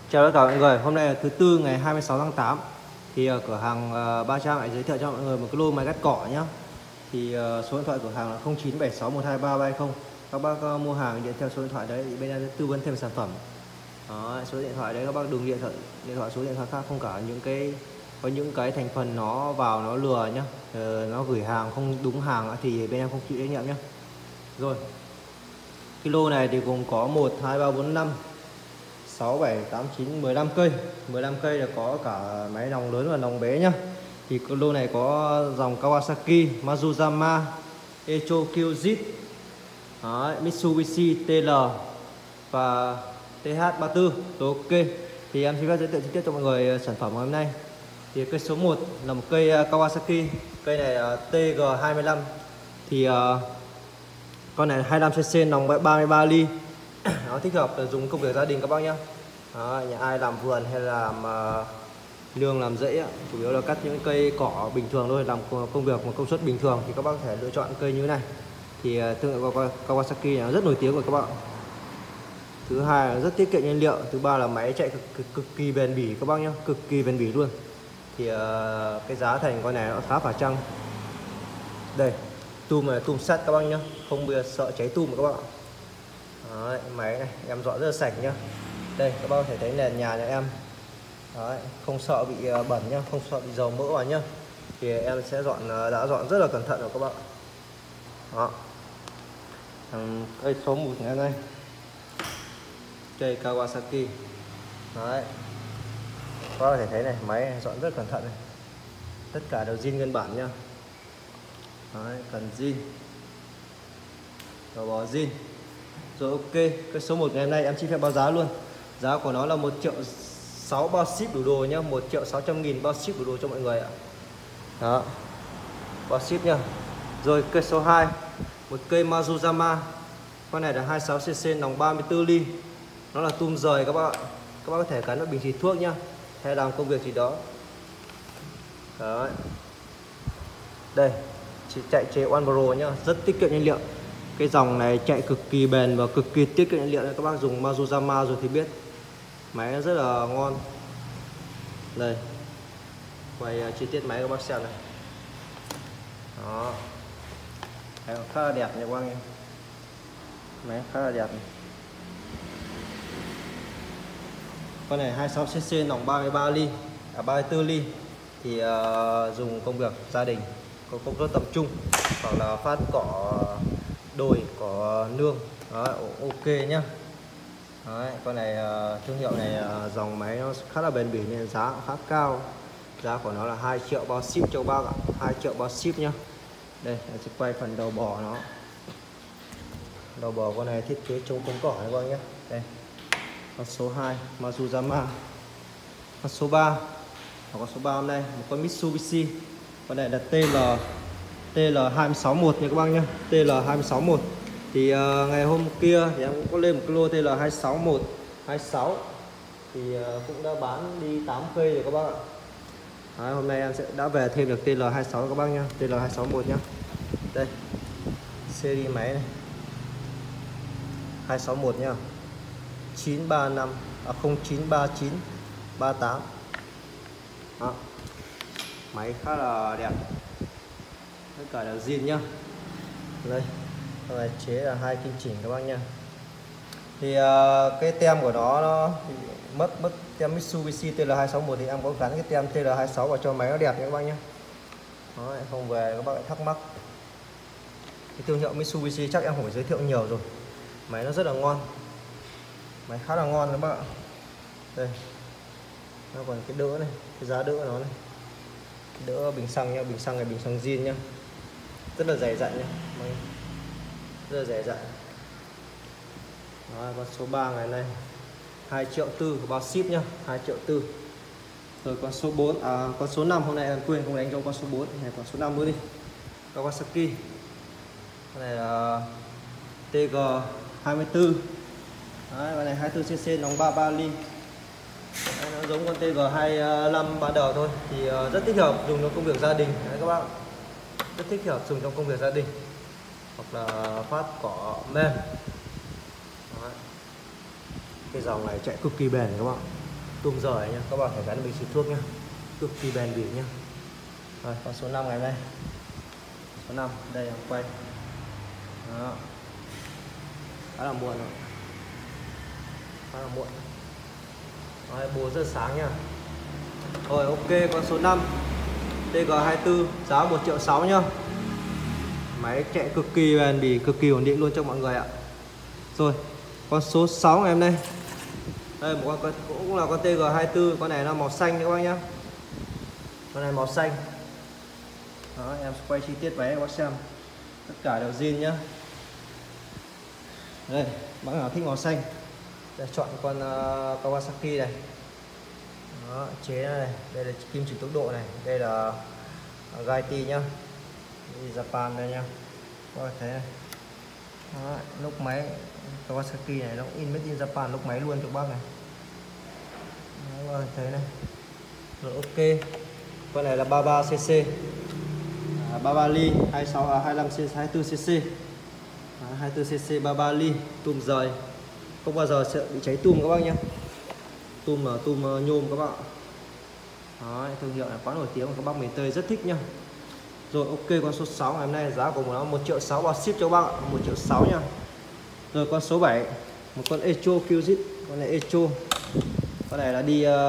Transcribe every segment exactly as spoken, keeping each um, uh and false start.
Chào tất cả mọi người, hôm nay là thứ tư ngày hai mươi sáu tháng tám. Thì uh, cửa hàng uh, Ba Trang lại giới thiệu cho mọi người một cái lô máy cắt cỏ nhá. Thì uh, số điện thoại cửa hàng là không chín bảy sáu một hai ba ba không. Các bác uh, mua hàng điện theo số điện thoại đấy thì bên em sẽ tư vấn thêm sản phẩm. Đó, số điện thoại đấy các bác đừng điện thoại điện thoại số điện thoại khác, không cả những cái có những cái thành phần nó vào nó lừa nhá. Uh, nó gửi hàng không đúng hàng thì bên em không chịu trách nhiệm nhá. Rồi. Cái lô này thì gồm có một hai ba bốn năm sáu bảy tám chín mười lăm cây. mười lăm cây là có cả máy nòng lớn và nòng bé nhá. Thì cái lô này có dòng Kawasaki, Mazuzama, Echo Kyojit, Mitsubishi T L và T H ba mươi tư. Rồi, ok. Thì em xin phép giới thiệu chi tiết cho mọi người sản phẩm ngày hôm nay. Thì cây số một là một cây Kawasaki. Cây này là T G hai mươi lăm. Thì uh, con này hai mươi lăm xê xê nòng ba mươi ba ly. Nó thích hợp dùng công việc gia đình các bác nhá. Đó, nhà ai làm vườn hay là làm uh, nương làm rẫy, chủ yếu là cắt những cây cỏ bình thường thôi, làm công việc một công suất bình thường thì các bác có thể lựa chọn cây như thế này. Thì uh, thương hiệu Kawasaki nó rất nổi tiếng rồi các bạn. Thứ hai là rất tiết kiệm nhiên liệu, thứ ba là máy chạy cực, cực, cực kỳ bền bỉ các bác nhá, cực kỳ bền bỉ luôn. Thì uh, cái giá thành con này nó khá phải chăng. Đây, tum này tum sắt các bác nhá, không bao giờ sợ cháy tum các bạn. Đấy, máy này em dọn rất là sạch nhá. Đây các bác có thể thấy nền nhà nhà em. Đấy, không sợ bị bẩn nhá, không sợ bị dầu mỡ vào nhá. Thì em sẽ dọn, đã dọn rất là cẩn thận rồi các bạn. Đó. Cây số một ngày đây. Cây Kawasaki. Đấy. Các bác có thể thấy này, máy này dọn rất cẩn thận này. Tất cả đều zin nguyên bản nhá. Đấy, cần zin. Đầu bò zin. Rồi, ok, cái số một ngày hôm nay em xin phép báo giá luôn. Giá của nó là một triệu sáu bao ship đủ đồ nhá, một triệu sáu trăm nghìn bao ship đủ đồ cho mọi người ạ. Đó. Bao ship nhá. Rồi, cây số hai, một cây Mazuzama. Con này là hai mươi sáu xê xê nòng ba mươi tư ly. Nó là tum rời các bác ạ. Các bác có thể gắn vào bình xịt thuốc nhá, hay làm công việc gì đó. Đấy. Đây, chỉ chạy chế One Pro nhá, rất tiết kiệm nhiên liệu. Cái dòng này chạy cực kỳ bền và cực kỳ tiết kiệm nhiên liệu. Các bác dùng Mazuzama rồi thì biết. Máy nó rất là ngon. Đây, quay chi tiết máy các bác xem này. Đó, máy khá là đẹp nha các bác em. Máy khá là đẹp này. Con này hai mươi sáu xê xê nòng ba mươi ba ly, à ba mươi tư ly. Thì uh, dùng công việc gia đình, có công suất tập trung, hoặc là phát cỏ đồi, cỏ nương. Đó, ok nhá. Đấy, con này thương hiệu này dòng máy nó khá là bền bỉ nên giá khá cao. Giá của nó là hai triệu bao ship cho bác ạ, hai triệu bao ship nhá. Đây, em sẽ quay phần đầu bò nó. Đầu bò con này thiết kế chống chống cỏ này các bác nhé. Đây. Con số hai Mazuzama. Con số ba. Và con số ba hôm nay một con Mitsubishi. Con này là T L T L hai sáu một nha các bác nhé. T L hai sáu một. Thì uh, ngày hôm kia thì em cũng có lên một cái lô T L hai sáu một hai sáu. Thì uh, cũng đã bán đi tám cây rồi các bác ạ. Đấy, hôm nay em sẽ đã về thêm được T L hai sáu các bác nhá. T L hai sáu một nhá. Đây, series máy này hai sáu một nhá, chín ba năm à không chín ba chín ba tám. Đó. Máy khá là đẹp, tất cả là zin nhá. Đây, này chế là hai kim chỉnh các bác nha. Thì uh, cái tem của nó, nó mất mất tem Mitsubishi T L hai sáu một thì em có gắn cái tem T L hai sáu vào cho máy nó đẹp nha các bác nhé. Đó, không về các bác lại thắc mắc. Cái thương hiệu Mitsubishi chắc em không phải giới thiệu nhiều rồi. Máy nó rất là ngon, máy khá là ngon các bác ạ. Đây, nó còn cái đỡ này, cái giá đỡ của nó này, cái đỡ bình xăng nha, bình xăng này bình xăng zin nhá, rất là dày dặn nhá, máy rất là dày dặn. Đó, con số ba ngày nay hai triệu tư bao ship nhá, hai triệu tư. Rồi con số bốn, à con số năm hôm nay em quên không đánh cho con số bốn này, con số năm nữa đi. Kawasaki. Con này là T G hai mươi tư. Đấy, con này hai mươi tư xê xê nòng ba mươi ba ly. Đấy, nó giống con T G hai mươi lăm ban đầu thôi, thì uh, rất thích hợp dùng trong công việc gia đình. Đấy các bác, rất thích hợp dùng trong công việc gia đình hoặc là phát cỏ mềm. Đấy. Cái dòng này chạy cực kỳ bền các bạn, tùm rời nha, các bạn phải gắn bình xịt thuốc nhá, cực kỳ bền bỉ nhá. Rồi con số năm ngày đây, số năm đây em quay đó, khá là muộn rồi, khá là muộn. Rồi, bốn giờ sáng nha. Rồi ok, con số năm T G hai tư giá một triệu sáu nhá. Máy chạy cực kỳ bền bỉ, cực kỳ ổn định luôn cho mọi người ạ. Rồi con số sáu ngày hôm nay, đây một con cũng là con T G hai tư, con này là màu xanh các bác nhá. Con này màu xanh đó, em sẽ quay chi tiết váy các bác xem, tất cả đều zin nhá. Đây bác nào thích màu xanh để chọn con uh, Kawasaki này. Đó, chế này, đây là kim chỉ tốc độ này, đây là uh, Gaiti nhá, đi Japan đây nhá, các bạn thấy này. Đó, lốc máy Kawasaki này nó in made in Japan, lốc máy luôn cho bác này. Đó, các bạn thấy này. Rồi ok, con này là ba mươi ba xê xê, à, ba mươi ba ly, hai mươi sáu, hai mươi lăm xê xê, hai mươi tư xê xê, à, hai mươi tư xê xê, ba mươi ba ly, tùm rời, không bao giờ sợ bị cháy tùm các bác nhé. Tùm là tùm nhôm các bạn. Đó, thương hiệu này quá nổi tiếng, các bác miền Tây rất thích nhá. Rồi ok, con số sáu ngày hôm nay giá của nó một triệu sáu bao ship cho các bác ạ, một triệu sáu nha. Rồi con số bảy, một con Echo Qzit, con này Echo, con này là đi uh,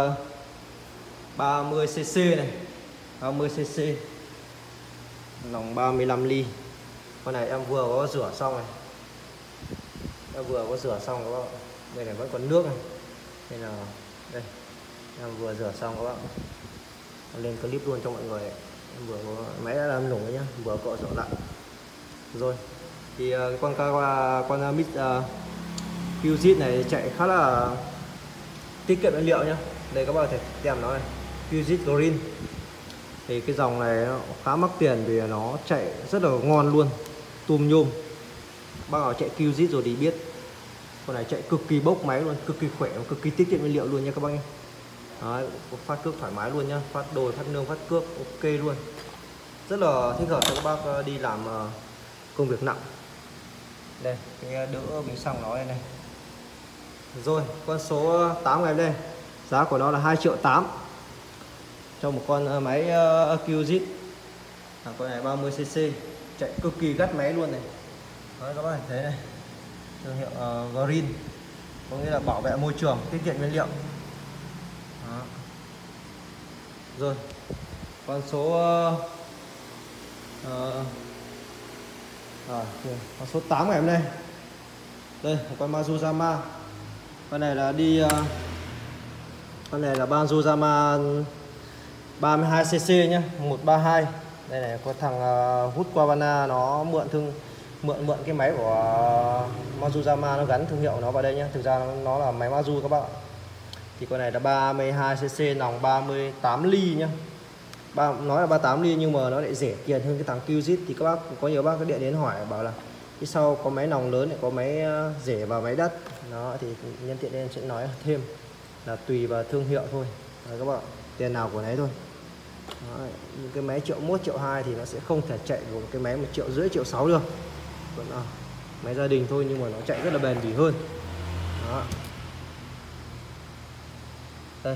ba mươi xê xê này, ba mươi xê xê, lòng ba mươi lăm ly. Con này em vừa có rửa xong này, em vừa có rửa xong các bạn. Đây này vẫn còn nước này, đây là đây em vừa rửa xong các bạn, em lên clip luôn cho mọi người. Em vừa có máy đã làm nổ nhá, vừa cọ rửa lại. Rồi thì uh, con con con mix uh, Qzit này chạy khá là tiết kiệm nhiên liệu nhá. Đây các bạn có thể kèm nó này, Qzit Green. Thì cái dòng này nó khá mắc tiền vì nó chạy rất là ngon luôn, tùm nhôm. Bác nào chạy Qzit rồi thì biết, con này chạy cực kỳ bốc máy luôn, cực kỳ khỏe, cực kỳ tiết kiệm nhiên liệu luôn nha các bác nhé. Đấy, phát cước thoải mái luôn nhá, phát đồi, phát nương, phát cước ok luôn, rất là thích hợp cho các bác đi làm công việc nặng. Đây cái đỡ bình xăng nó đây này. Rồi con số tám ngày đây, giá của nó là hai triệu tám cho một con máy uh, Qzit. À, con này ba mươi xê xê, chạy cực kỳ gắt máy luôn này. Đấy, các bạn thấy này, thương hiệu uh, Green, có nghĩa là bảo vệ môi trường, tiết kiệm nhiên liệu. Đó. Rồi con số uh, uh, à, con số tám ngày hôm nay, đây con Mazuzama, con này là đi uh, con này là Mazuzama ba mươi hai xê xê nhé, một ba hai. Đây này có thằng uh, hút Quavana nó mượn thương mượn mượn cái máy của uh, Mazuzama, nó gắn thương hiệu nó vào đây nhé. Thực ra nó, nó là máy Mazu các bạn. Thì con này là ba mươi hai xê xê, nòng ba mươi tám ly nhá. Ba, nói là ba mươi tám ly nhưng mà nó lại rẻ tiền hơn cái thằng Qzit. Thì các bác có nhiều bác có điện đến hỏi bảo là cái sau có máy nòng lớn lại có máy uh, rẻ và máy đắt. Đó thì nhân tiện em sẽ nói thêm là tùy vào thương hiệu thôi. Đấy, các bạn, tiền nào của nấy thôi. Đó, những cái máy triệu mốt, triệu hai thì nó sẽ không thể chạy một cái máy một triệu rưỡi, triệu sáu được. Còn à, máy gia đình thôi nhưng mà nó chạy rất là bền bỉ hơn. Đó. Đây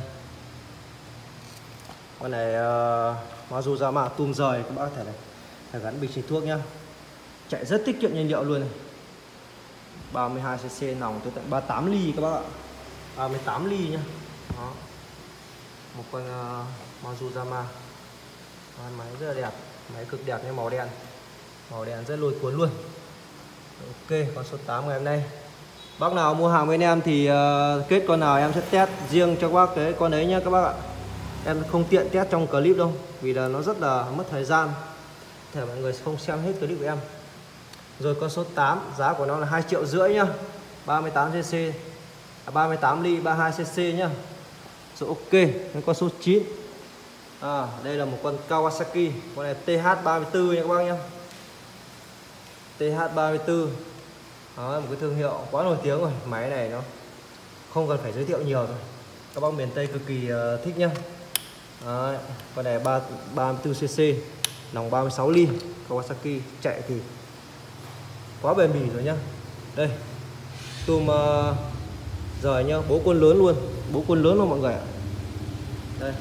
con này uh, Mazuzama tùm rời, các bác có thể này, phải gắn bình xịt thuốc nhá, chạy rất tiết kiệm nhiên liệu luôn này. ba mươi hai xê xê, nòng tới tận ba mươi tám ly các bác ạ, ba mươi tám ly nhá. Đó, một con uh, Mazuzama, máy rất là đẹp, máy cực đẹp như màu đen, màu đen rất lôi cuốn luôn. Ok, con số tám ngày hôm nay, bác nào mua hàng bên em thì uh, kết con nào em sẽ test riêng cho các bác cái con đấy nhá các bác ạ. Em không tiện test trong clip đâu vì là nó rất là mất thời gian, thể mọi người không xem hết clip của em. Rồi con số tám, giá của nó là hai triệu rưỡi nhá, ba mươi tám xê xê, à, ba mươi tám ly, ba mươi hai xê xê nhá. Rồi ok, con số chín, à, đây là một con Kawasaki, con này T H ba mươi tư nha các bác nhá, T H ba mươi tư. Đó, một cái thương hiệu quá nổi tiếng rồi, máy này nó không cần phải giới thiệu nhiều rồi, các bác miền Tây cực kỳ uh, thích nhá. Đấy, con này ba mươi tư xê xê, nòng ba mươi sáu ly, Kawasaki, chạy thì quá bền bỉ rồi nhá. Đây tùm uh, rời nhá, bố côn lớn luôn, bố côn lớn luôn mọi người ạ. Đây.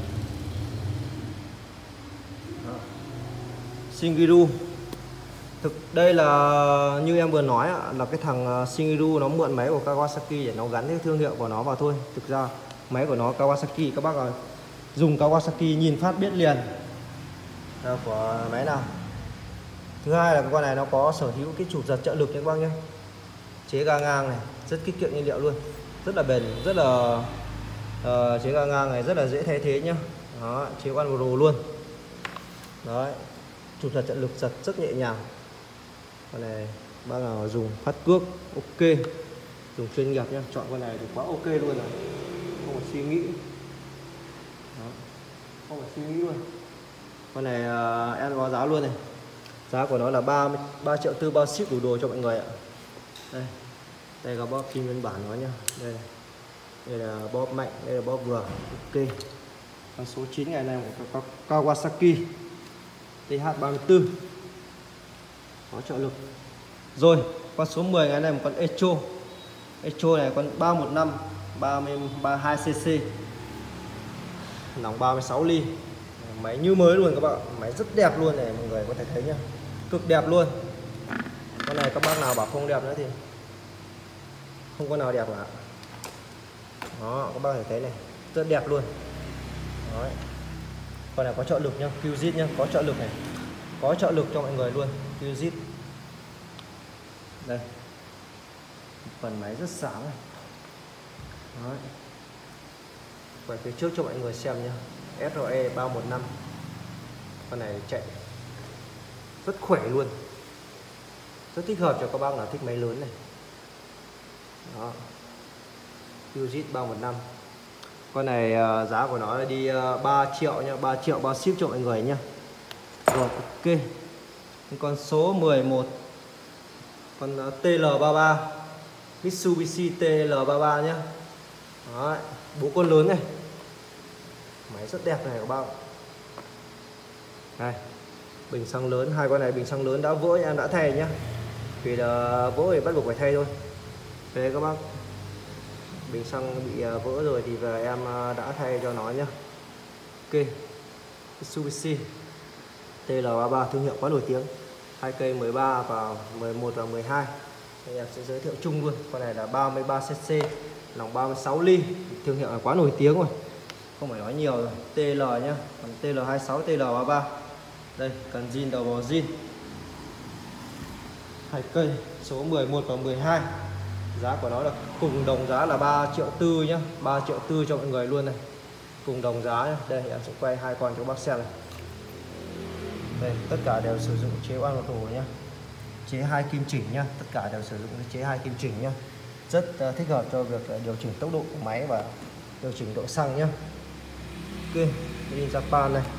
Đó. Shingiru. Thực đây là như em vừa nói là cái thằng Shingiru nó mượn máy của Kawasaki để nó gắn cái thương hiệu của nó vào thôi. Thực ra máy của nó Kawasaki, các bác ơi, dùng Kawasaki nhìn phát biết liền là của máy nào. Thứ hai là cái con này nó có sở hữu cái chụp giật trợ lực nha các bác nhé. Chế ga ngang này, rất tiết kiệm nhiên liệu luôn, rất là bền, rất là uh, chế ga ngang này rất là dễ thay thế nhá. Đó, chế quan pro luôn. Đấy, chụp giật trợ lực giật rất nhẹ nhàng. Con này bác nào dùng phát cước ok, dùng chuyên nghiệp nhá, chọn con này thì quá ok luôn rồi, không phải suy nghĩ. Đó, không phải suy nghĩ luôn. Con này uh, em có giá luôn này, giá của nó là ba triệu tư, bao ship đủ đồ cho mọi người ạ. Đây, đây là bóp kim nguyên bản nó nhá. Đây này. Đây là bóp mạnh, đây là bóp vừa, ok. Con số chín ngày này của Kawasaki T H ba mươi tư có trợ lực. Rồi, con số mười ngày này một con Echo. Echo này con ba một năm ba mươi hai cc, nòng ba mươi sáu ly. Máy như mới luôn các bạn, máy rất đẹp luôn này, mọi người có thể thấy nhá, cực đẹp luôn. Con này các bác nào bảo không đẹp nữa thì không có nào đẹp cả. Đó, các bác thể thấy này, rất đẹp luôn. Đấy. Con này có trợ lực nhá, Q-Zit nhá, có trợ lực này, có trợ lực cho mọi người luôn, Q-Zit. Đây, phần máy rất sáng này. Đấy. Quay phía trước cho mọi người xem nhá, S R E ba một năm. Con này chạy rất khỏe luôn, rất thích hợp cho các bác nào thích máy lớn này. Đó, Q-Zit ba một năm. Con này uh, giá của nó là đi uh, ba triệu nha, ba triệu bao ship cho mọi người nhá. Rồi, ok. Con số mười một, con uh, T L ba ba, Mitsubishi T L ba ba nhá. Đấy, bố con lớn này, máy rất đẹp này các bác. Đây, bình xăng lớn, hai con này bình xăng lớn đã vỡ em đã thay nhá, vì là vỡ thì bắt buộc phải thay thôi. Đây các bác, bình xăng bị vỡ rồi thì về em đã thay cho nó nhá. Ok, Mitsubishi T L ba ba thương hiệu quá nổi tiếng, hai cây mười ba và mười một và mười hai. Đây em sẽ giới thiệu chung luôn. Con này là ba mươi ba cc, nòng ba mươi sáu ly, thương hiệu là quá nổi tiếng rồi, không phải nói nhiều rồi. T L nhá, còn T L hai mươi sáu, T L ba ba. Đây, cần zin đầu bò zin, hai cây, số mười một và mười hai. Giá của nó là cùng đồng giá là ba triệu tư nhá, ba triệu tư cho mọi người luôn này, cùng đồng giá nhá. Đây em sẽ quay hai con cho các bác xem này. Đây, tất cả đều sử dụng chế oan một tổ nhá, chế hai kim chỉnh nhá, tất cả đều sử dụng chế hai kim chỉnh nhá, rất uh, thích hợp cho việc uh, điều chỉnh tốc độ của máy và điều chỉnh độ xăng nhá. Ok, Made in Japan này,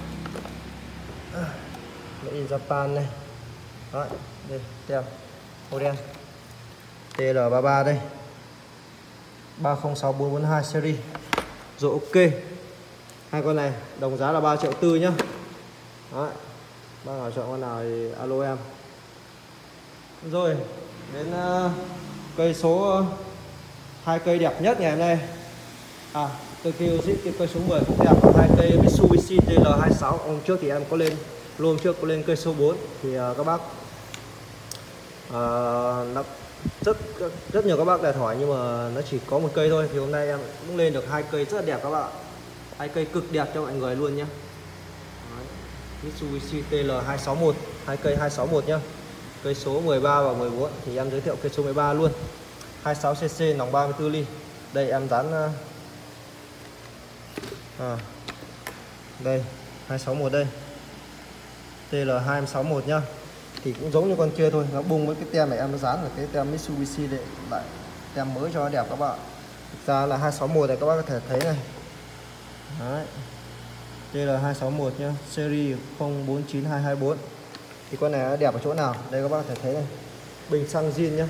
Made in Japan này. Đó, đây tem màu đen T L ba ba đây, ba không sáu bốn bốn hai series. Rồi ok, hai con này đồng giá là ba triệu tư nhá. Đó, bác nào chọn con nào thì alo em. Rồi đến uh, cây số uh, hai cây đẹp nhất ngày hôm nay. À, cây Q-Zit, cái cây số mười cũng đẹp, hai cây Mitsubishi T L hai mươi sáu. Hôm trước thì em có lên luôn trước có lên cây số bốn thì uh, các bác uh, nó rất rất nhiều các bác đặt hỏi nhưng mà nó chỉ có một cây thôi, thì hôm nay em cũng lên được hai cây rất là đẹp các bạn, hai cây cực đẹp cho mọi người luôn nhé. Mitsubishi T L hai sáu một, hai cây hai sáu một nhá. Cây số mười ba và mười bốn thì em giới thiệu cây số mười ba luôn, hai mươi sáu cc, nòng ba mươi tư ly. Đây em dán à, đây hai sáu một đây, T L hai sáu một nhá, thì cũng giống như con kia thôi, nó bung với cái tem này em nó dán là cái tem Mitsubishi để lại tem mới cho nó đẹp các bạn. Thực ra là hai sáu một này các bác có thể thấy này. Đấy, T L hai sáu một nhá, series không bốn chín hai hai bốn. Thì con này nó đẹp ở chỗ nào? Đây các bác có thể thấy này, bình xăng zin nhá.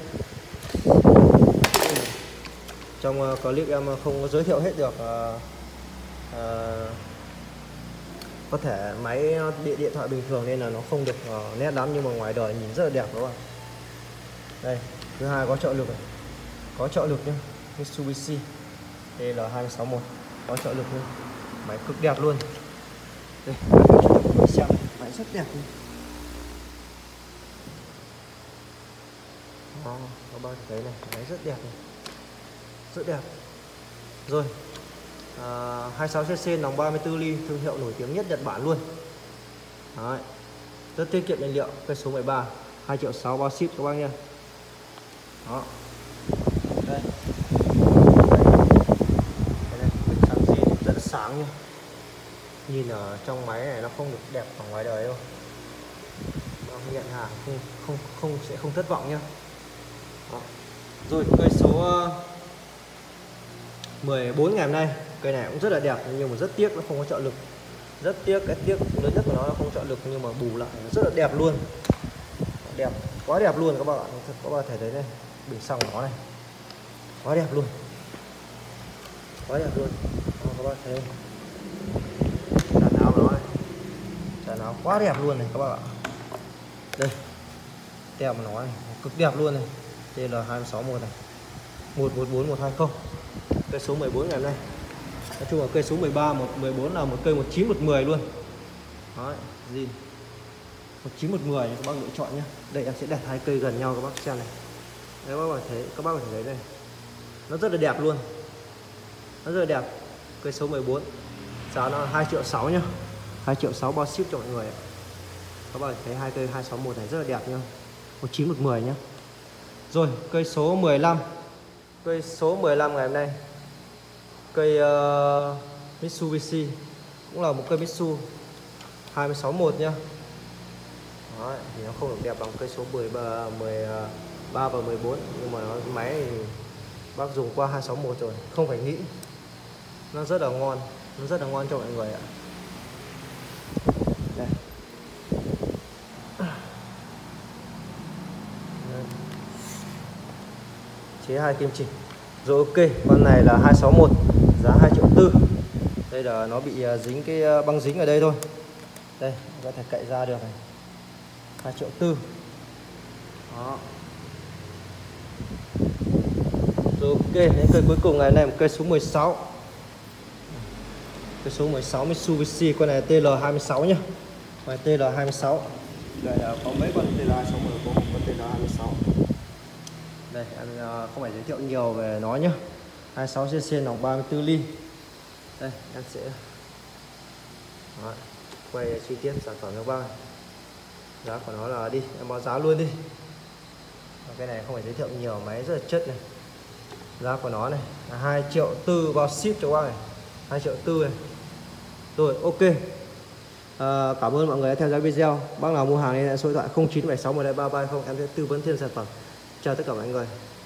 Trong uh, clip em không có giới thiệu hết được uh, uh, có thể máy điện điện thoại bình thường nên là nó không được uh, nét lắm, nhưng mà ngoài đời nhìn rất là đẹp các bạn. Đây, thứ hai có trợ lực này, có trợ lực nhá, Mitsubishi T L hai sáu một có trợ lực luôn, máy cực đẹp luôn. Đây, xem máy rất đẹp luôn. Đó, các bạn thấy này, máy rất đẹp này. Rất đẹp. Rồi. À, hai mươi sáu xê xê nòng ba mươi tư ly, thương hiệu nổi tiếng nhất Nhật Bản luôn. Đấy. Rất tiết kiệm nhiên liệu, cây số mười ba, hai triệu sáu bao ship các bác nha. Đó. Đây. Đây này, sáng zin rất là sáng nha. Nhìn ở trong máy này nó không được đẹp ở ngoài đời đâu. Nó nhận hàng không không không sẽ không thất vọng nhá. Đó. Rồi cây số mười bốn ngày hôm nay, cây này cũng rất là đẹp nhưng mà rất tiếc nó không có trợ lực. Rất tiếc, cái tiếc lớn nhất của nó là không trợ lực, nhưng mà bù lại nó rất là đẹp luôn. Đẹp, quá đẹp luôn các bạn ạ. Các bạn thể thấy đây, bình xăng của nó này. Quá đẹp luôn. Quá đẹp luôn. Đó, các bạn thấy tràn áo của nó này. Tràn áo quá đẹp luôn này các bạn ạ. Đây. Tem của nó này, cực đẹp luôn này. T L hai sáu một này. một một bốn một hai không. Cây số mười bốn ngày hôm nay. Nói chung là cây số mười ba, một mười bốn là một cây một chín một mười luôn. Đấy, zin. một chín một mười các bác lựa chọn nhé. Đây em sẽ đặt hai cây gần nhau các bác xem này. Đấy, các bác thấy, các bác có thể thấy đây. Nó rất là đẹp luôn. Nó rất là đẹp. Cây số mười bốn. Giá nó hai triệu sáu nhá. hai triệu sáu bao ship cho mọi người. Các bác thấy hai cây hai sáu một này rất là đẹp nhá. một chín một mười nhá. Rồi, cây số mười lăm. Cây số mười lăm ngày hôm nay. Cây uh, Mitsubishi, cũng là một cây Mitsu hai sáu một nhá. Đó, thì nó không được đẹp bằng cây số mười ba, mười ba và mười bốn, nhưng mà nó máy thì bác dùng qua hai sáu một rồi, không phải nghĩ. Nó rất là ngon, nó rất là ngon cho mọi người ạ. Đây. Đây. Chế hai kim chỉ. Rồi ok, con này là hai sáu một, giá hai triệu tư. Đây là nó bị dính cái băng dính ở đây thôi. Đây, có thể cậy ra được này. hai triệu tư. Đó. Rồi ok, đến cây cuối cùng ngày này, một cây số mười sáu. Cây số mười sáu Mitsubishi, con này T L hai sáu nhá. Con này T L hai sáu. Đây là có mấy con T L hai sáu một, có một con T L hai sáu. Đây, em không phải giới thiệu nhiều về nó nhé. hai mươi sáu xê xê nòng ba mươi tư ly. Đây, em sẽ đó, quay chi tiết sản phẩm cho các bác. Giá của nó là đi, em báo giá luôn đi. Cái này không phải giới thiệu nhiều, máy rất là chất này. Giá của nó này là hai triệu tư bao ship cho các bác này. hai triệu tư này. Rồi, ok. À, cảm ơn mọi người đã theo dõi video. Bác nào mua hàng nên số điện thoại không chín bảy sáu một hai ba ba không, em sẽ tư vấn thêm sản phẩm. Chào tất cả mọi người.